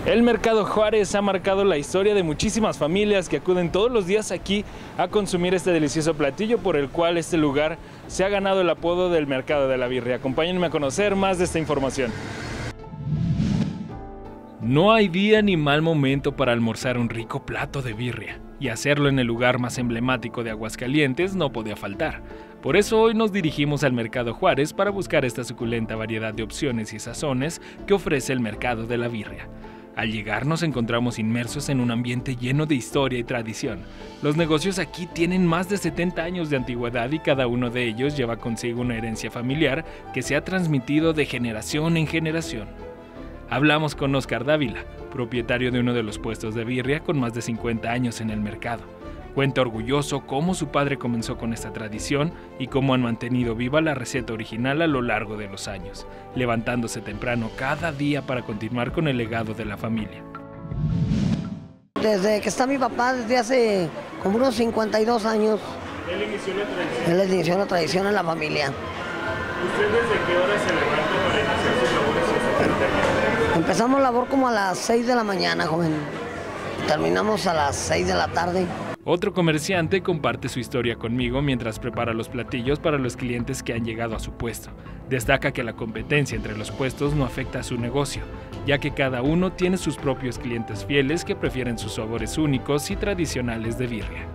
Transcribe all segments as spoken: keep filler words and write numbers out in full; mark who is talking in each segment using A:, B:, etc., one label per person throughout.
A: El Mercado Juárez ha marcado la historia de muchísimas familias que acuden todos los días aquí a consumir este delicioso platillo, por el cual este lugar se ha ganado el apodo del Mercado de la Birria. Acompáñenme a conocer más de esta información. No hay día ni mal momento para almorzar un rico plato de birria, y hacerlo en el lugar más emblemático de Aguascalientes no podía faltar. Por eso hoy nos dirigimos al Mercado Juárez para buscar esta suculenta variedad de opciones y sazones que ofrece el Mercado de la Birria. Al llegar nos encontramos inmersos en un ambiente lleno de historia y tradición. Los negocios aquí tienen más de setenta años de antigüedad y cada uno de ellos lleva consigo una herencia familiar que se ha transmitido de generación en generación. Hablamos con Oscar Dávila, propietario de uno de los puestos de birria con más de cincuenta años en el mercado. Cuenta orgulloso cómo su padre comenzó con esta tradición y cómo han mantenido viva la receta original a lo largo de los años, levantándose temprano cada día para continuar con el legado de la familia.
B: Desde que está mi papá, desde hace como unos cincuenta y dos años.
A: Él inició la tradición.
B: Él inició la tradición en la familia.
A: ¿Usted desde qué hora se levanta para iniciar sus labores y hasta que termina?
B: Empezamos labor como a las seis de la mañana, joven. Terminamos a las seis de la tarde.
A: Otro comerciante comparte su historia conmigo mientras prepara los platillos para los clientes que han llegado a su puesto. Destaca que la competencia entre los puestos no afecta a su negocio, ya que cada uno tiene sus propios clientes fieles que prefieren sus sabores únicos y tradicionales de birria.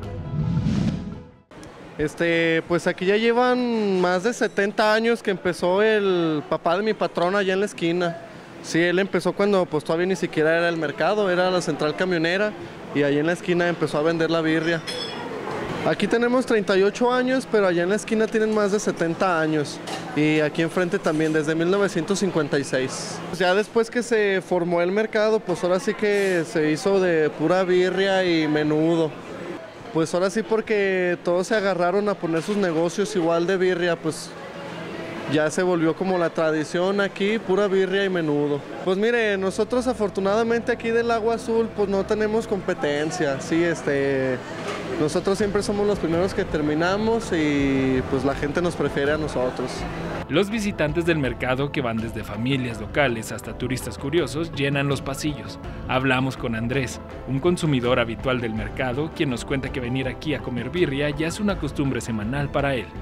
C: Este, pues aquí ya llevan más de setenta años que empezó el papá de mi patrón allá en la esquina. Sí, él empezó cuando pues todavía ni siquiera era el mercado, era la central camionera, y allí en la esquina empezó a vender la birria. Aquí tenemos treinta y ocho años, pero allá en la esquina tienen más de setenta años, y aquí enfrente también desde mil novecientos cincuenta y seis. Ya después que se formó el mercado, pues ahora sí que se hizo de pura birria y menudo. Pues ahora sí, porque todos se agarraron a poner sus negocios igual de birria, pues ya se volvió como la tradición aquí, pura birria y menudo. Pues mire, nosotros afortunadamente aquí del Agua Azul pues no tenemos competencia, sí, este, nosotros siempre somos los primeros que terminamos y pues la gente nos prefiere a nosotros.
A: Los visitantes del mercado, que van desde familias locales hasta turistas curiosos, llenan los pasillos. Hablamos con Andrés, un consumidor habitual del mercado, quien nos cuenta que venir aquí a comer birria ya es una costumbre semanal para él.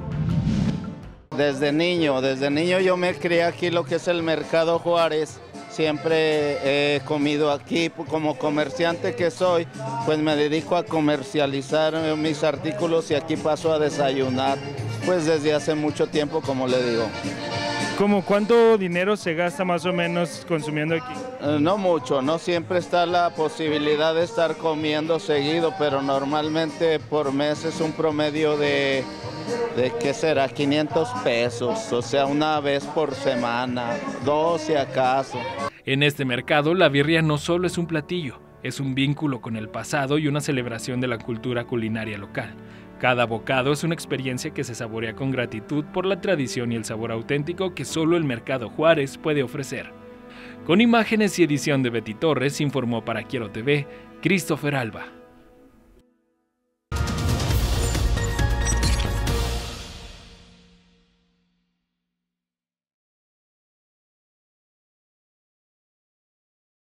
D: Desde niño, desde niño yo me crié aquí lo que es el Mercado Juárez. Siempre he comido aquí, como comerciante que soy, pues me dedico a comercializar mis artículos y aquí paso a desayunar, pues desde hace mucho tiempo, como le digo.
A: ¿Cómo cuánto dinero se gasta más o menos consumiendo aquí?
D: Eh, no mucho, no siempre está la posibilidad de estar comiendo seguido, pero normalmente por mes es un promedio de... ¿De qué será? quinientos pesos, o sea, una vez por semana, dos si acaso.
A: En este mercado, la birria no solo es un platillo, es un vínculo con el pasado y una celebración de la cultura culinaria local. Cada bocado es una experiencia que se saborea con gratitud por la tradición y el sabor auténtico que solo el Mercado Juárez puede ofrecer. Con imágenes y edición de Betty Torres, informó para Quiero T V, Christopher Alba.